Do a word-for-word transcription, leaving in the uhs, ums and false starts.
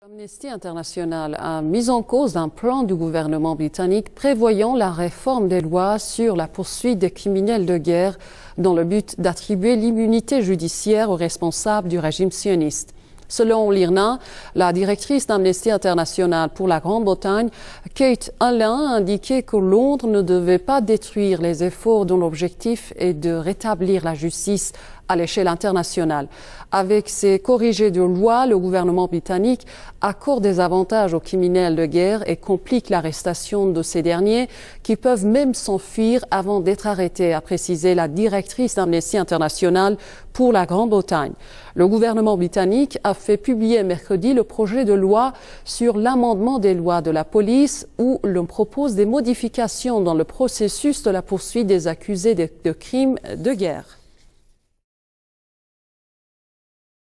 Amnesty International a mis en cause un plan du gouvernement britannique prévoyant la réforme des lois sur la poursuite des criminels de guerre dans le but d'attribuer l'immunité judiciaire aux responsables du régime sioniste. Selon l'I R N A, la directrice d'Amnesty International pour la Grande-Bretagne, Kate Allain, a indiqué que Londres ne devait pas détruire les efforts dont l'objectif est de rétablir la justice à l'échelle internationale. Avec ces corrigés de loi, le gouvernement britannique accorde des avantages aux criminels de guerre et complique l'arrestation de ces derniers qui peuvent même s'enfuir avant d'être arrêtés, a précisé la directrice d'Amnesty International pour la Grande-Bretagne. Le gouvernement britannique a fait publier mercredi le projet de loi sur l'amendement des lois de la police où l'on propose des modifications dans le processus de la poursuite des accusés de, de crimes de guerre.